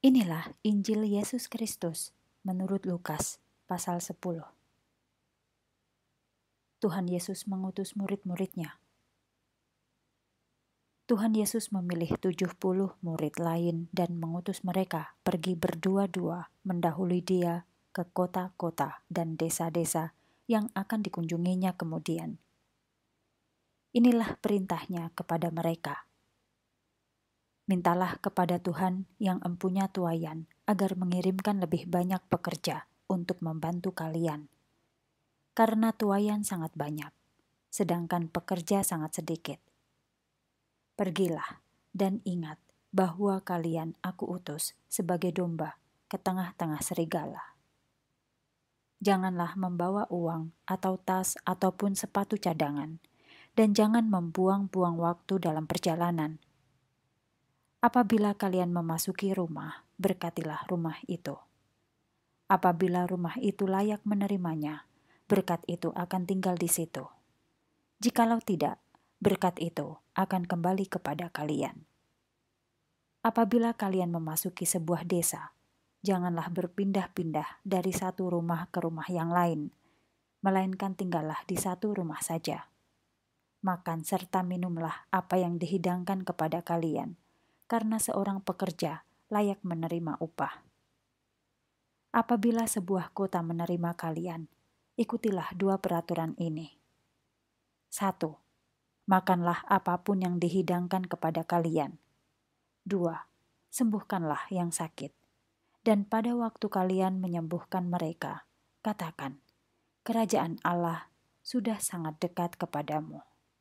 Inilah Injil Yesus Kristus menurut Lukas pasal 10. Tuhan Yesus mengutus murid-muridnya. Tuhan Yesus memilih 70 murid lain dan mengutus mereka pergi berdua-dua mendahului Dia ke kota-kota dan desa-desa yang akan dikunjunginya kemudian. Inilah perintahnya kepada mereka. Mintalah kepada Tuhan yang empunya tuaian agar mengirimkan lebih banyak pekerja untuk membantu kalian. Karena tuaian sangat banyak, sedangkan pekerja sangat sedikit. Pergilah dan ingat bahwa kalian aku utus sebagai domba ke tengah-tengah serigala. Janganlah membawa uang atau tas ataupun sepatu cadangan, dan jangan membuang-buang waktu dalam perjalanan. Apabila kalian memasuki rumah, berkatilah rumah itu. Apabila rumah itu layak menerimanya, berkat itu akan tinggal di situ. Jikalau tidak, berkat itu akan kembali kepada kalian. Apabila kalian memasuki sebuah desa, janganlah berpindah-pindah dari satu rumah ke rumah yang lain, melainkan tinggallah di satu rumah saja. Makan serta minumlah apa yang dihidangkan kepada kalian, karena seorang pekerja layak menerima upah. Apabila sebuah kota menerima kalian, ikutilah 2 peraturan ini. 1. Makanlah apapun yang dihidangkan kepada kalian. 2. Sembuhkanlah yang sakit. Dan pada waktu kalian menyembuhkan mereka, katakan, kerajaan Allah sudah sangat dekat kepadamu.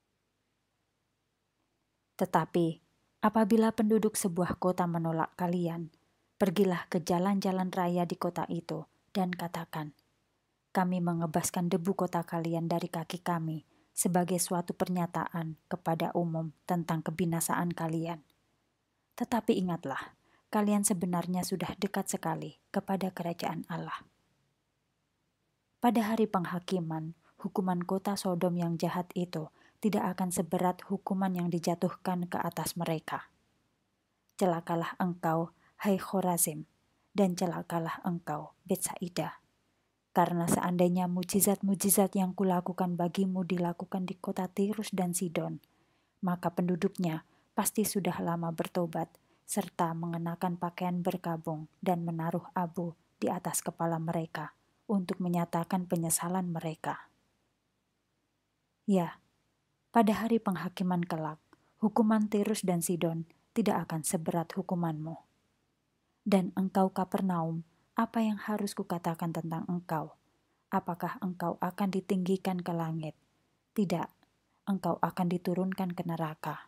Tetapi, apabila penduduk sebuah kota menolak kalian, pergilah ke jalan-jalan raya di kota itu dan katakan, kami mengebaskan debu kota kalian dari kaki kami sebagai suatu pernyataan kepada umum tentang kebinasaan kalian. Tetapi ingatlah, kalian sebenarnya sudah dekat sekali kepada kerajaan Allah. Pada hari penghakiman, hukuman kota Sodom yang jahat itu tidak akan seberat hukuman yang dijatuhkan ke atas mereka. Celakalah engkau, hai Khorazim, dan celakalah engkau, Betsaida. Karena seandainya mujizat-mujizat yang kulakukan bagimu dilakukan di kota Tirus dan Sidon, maka penduduknya pasti sudah lama bertobat, serta mengenakan pakaian berkabung dan menaruh abu di atas kepala mereka untuk menyatakan penyesalan mereka. Ya, pada hari penghakiman kelak, hukuman Tirus dan Sidon tidak akan seberat hukumanmu. Dan engkau Kapernaum, apa yang harus kukatakan tentang engkau? Apakah engkau akan ditinggikan ke langit? Tidak, engkau akan diturunkan ke neraka.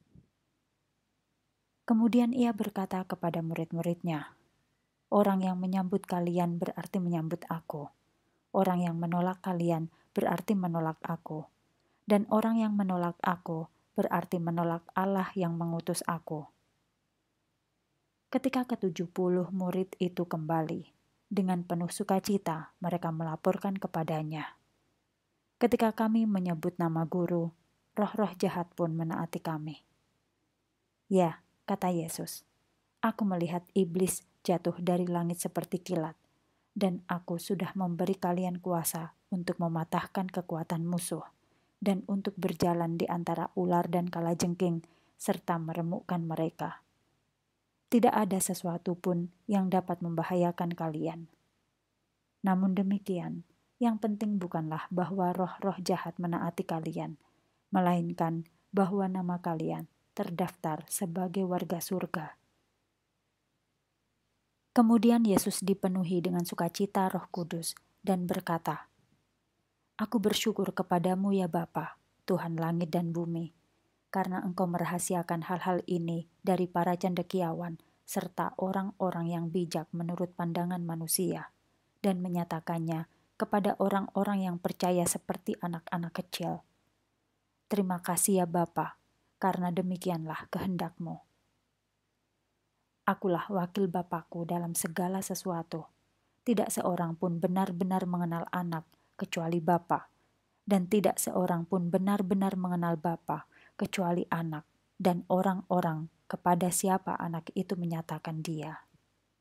Kemudian ia berkata kepada murid-muridnya, orang yang menyambut kalian berarti menyambut aku. Orang yang menolak kalian berarti menolak aku. Dan orang yang menolak aku berarti menolak Allah yang mengutus aku. Ketika ke-70 murid itu kembali, dengan penuh sukacita mereka melaporkan kepadanya, ketika kami menyebut nama guru, roh-roh jahat pun menaati kami. Ya, kata Yesus, aku melihat iblis jatuh dari langit seperti kilat, dan aku sudah memberi kalian kuasa untuk mematahkan kekuatan musuh, dan untuk berjalan di antara ular dan kalajengking, serta meremukkan mereka. Tidak ada sesuatu pun yang dapat membahayakan kalian. Namun demikian, yang penting bukanlah bahwa roh-roh jahat menaati kalian, melainkan bahwa nama kalian terdaftar sebagai warga surga. Kemudian Yesus dipenuhi dengan sukacita Roh Kudus dan berkata, Aku bersyukur kepadamu ya Bapa, Tuhan langit dan bumi, karena Engkau merahasiakan hal-hal ini dari para cendekiawan serta orang-orang yang bijak menurut pandangan manusia, dan menyatakannya kepada orang-orang yang percaya seperti anak-anak kecil. Terima kasih ya Bapa, karena demikianlah kehendak-Mu. Akulah wakil Bapakku dalam segala sesuatu. Tidak seorang pun benar-benar mengenal anak kecuali Bapa, dan tidak seorang pun benar-benar mengenal Bapa kecuali anak dan orang-orang kepada siapa anak itu menyatakan dia.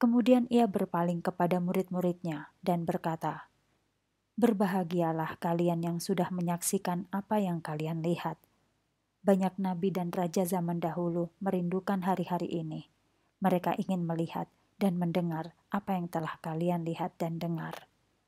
Kemudian ia berpaling kepada murid-muridnya dan berkata, "Berbahagialah kalian yang sudah menyaksikan apa yang kalian lihat. Banyak nabi dan raja zaman dahulu merindukan hari-hari ini. Mereka ingin melihat dan mendengar apa yang telah kalian lihat dan dengar."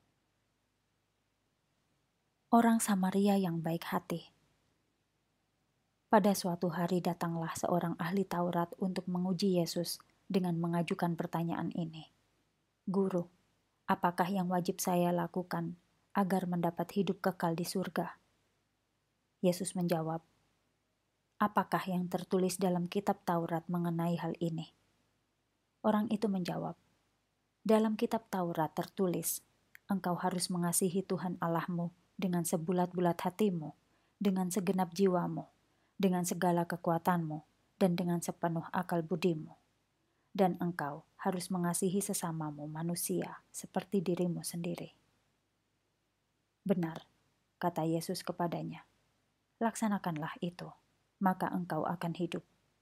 Orang Samaria yang baik hati. Pada suatu hari datanglah seorang ahli Taurat untuk menguji Yesus dengan mengajukan pertanyaan ini. "Guru, apakah yang wajib saya lakukan agar mendapat hidup kekal di surga?" Yesus menjawab, "Apakah yang tertulis dalam kitab Taurat mengenai hal ini?" Orang itu menjawab, "Dalam kitab Taurat tertulis, engkau harus mengasihi Tuhan Allahmu dengan sebulat-bulat hatimu, dengan segenap jiwamu, dengan segala kekuatanmu, dan dengan sepenuh akal budimu. Dan engkau harus mengasihi sesamamu manusia seperti dirimu sendiri." "Benar," kata Yesus kepadanya, "laksanakanlah itu, maka engkau akan hidup."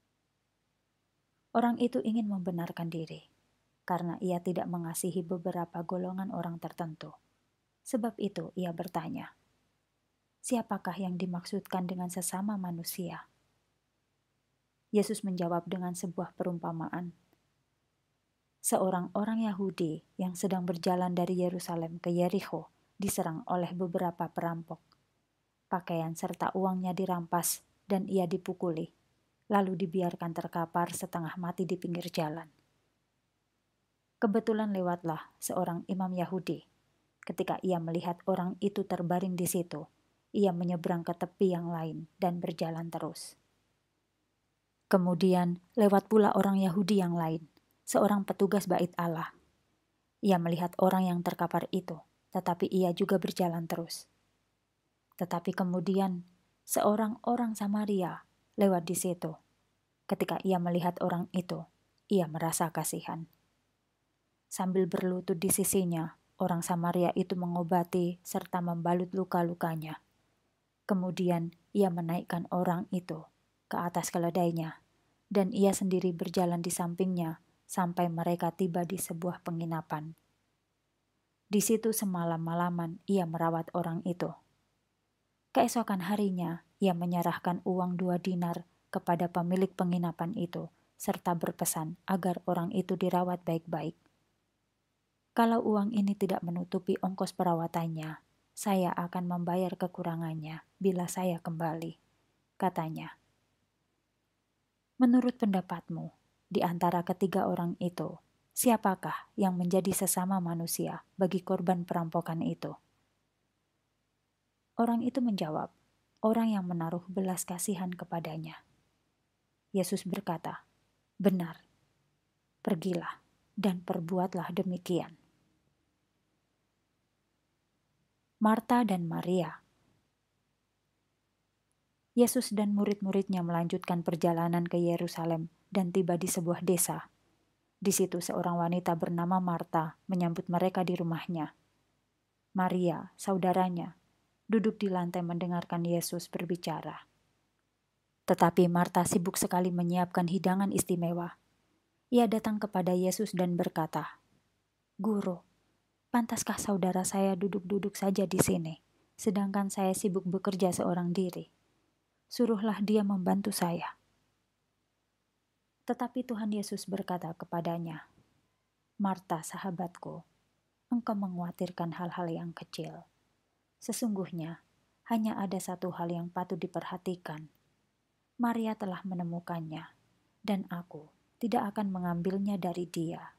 Orang itu ingin membenarkan diri, karena ia tidak mengasihi beberapa golongan orang tertentu. Sebab itu ia bertanya, "Siapakah yang dimaksudkan dengan sesama manusia?" Yesus menjawab dengan sebuah perumpamaan. Seorang orang Yahudi yang sedang berjalan dari Yerusalem ke Yerikho diserang oleh beberapa perampok. Pakaian serta uangnya dirampas dan ia dipukuli, lalu dibiarkan terkapar setengah mati di pinggir jalan. Kebetulan lewatlah seorang imam Yahudi. Ketika ia melihat orang itu terbaring di situ, ia menyeberang ke tepi yang lain dan berjalan terus. Kemudian lewat pula orang Yahudi yang lain, seorang petugas bait Allah. Ia melihat orang yang terkapar itu, tetapi ia juga berjalan terus. Tetapi kemudian seorang orang Samaria lewat di situ. Ketika ia melihat orang itu, ia merasa kasihan. Sambil berlutut di sisinya, orang Samaria itu mengobati serta membalut luka-lukanya. Kemudian ia menaikkan orang itu ke atas keledainya, dan ia sendiri berjalan di sampingnya sampai mereka tiba di sebuah penginapan. Di situ semalam-malaman ia merawat orang itu. Keesokan harinya ia menyerahkan uang 2 dinar kepada pemilik penginapan itu, serta berpesan agar orang itu dirawat baik-baik. "Kalau uang ini tidak menutupi ongkos perawatannya, saya akan membayar kekurangannya bila saya kembali," katanya. Menurut pendapatmu, di antara ketiga orang itu, siapakah yang menjadi sesama manusia bagi korban perampokan itu? Orang itu menjawab, orang yang menaruh belas kasihan kepadanya. Yesus berkata, "Benar, pergilah dan perbuatlah demikian." Marta dan Maria. Yesus dan murid-muridnya melanjutkan perjalanan ke Yerusalem dan tiba di sebuah desa. Di situ seorang wanita bernama Marta menyambut mereka di rumahnya. Maria, saudaranya, duduk di lantai mendengarkan Yesus berbicara. Tetapi Marta sibuk sekali menyiapkan hidangan istimewa. Ia datang kepada Yesus dan berkata, "Guru, pantaskah saudara saya duduk-duduk saja di sini, sedangkan saya sibuk bekerja seorang diri? Suruhlah dia membantu saya." Tetapi Tuhan Yesus berkata kepadanya, "Marta, sahabatku, engkau mengkhawatirkan hal-hal yang kecil. Sesungguhnya, hanya ada satu hal yang patut diperhatikan. Maria telah menemukannya, dan aku tidak akan mengambilnya dari dia."